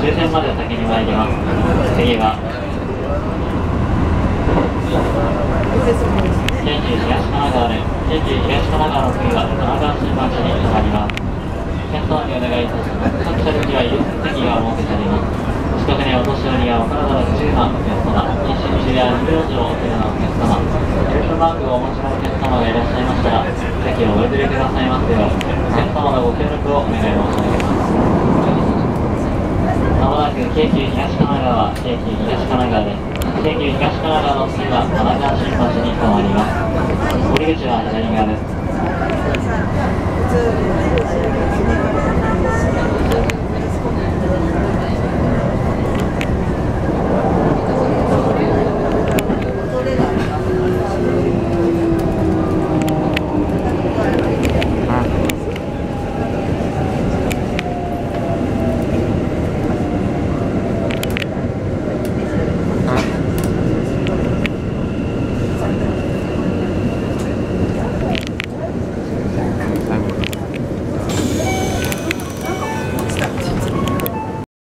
終点まで先に参ります。次は京急東神奈川で、京急東神奈川の次は神奈川新町に停まります。お客様にお願いいたします。各車両には優先席が設けてあります。近くにお年寄りやお体が不自由なお客様、妊娠中や乳幼児をお連れのお客様、テレビ番号をお持ちのお客様がいらっしゃいましたら、席をお譲りくださいますよう、お客様のご協力をお願い申し上げます。まもなく京急東神奈川、京急東神奈川です。京急東神奈川の次は神奈川新町に停まります。降り口は左側です。